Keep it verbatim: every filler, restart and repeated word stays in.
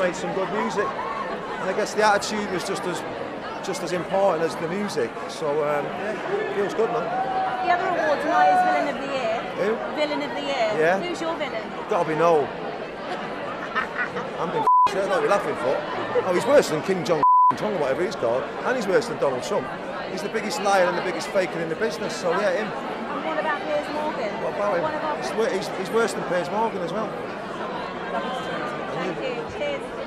made some good music. And I guess the attitude was just as just as important as the music. So um, yeah, feels good, man. The other award tonight is Villain of the Year. Who? Villain of the Year. Yeah. Who's your villain? Gotta be Noel. I'm being f***ed, what are you laughing for? Oh, he's worse than King John Tong or whatever he's called, and he's worse than Donald Trump. He's the biggest liar and the biggest faker in the business, so yeah, him. And what about Piers Morgan? What about him? One of our He's, wor- he's, he's worse than Piers Morgan as well. Thank you. Cheers.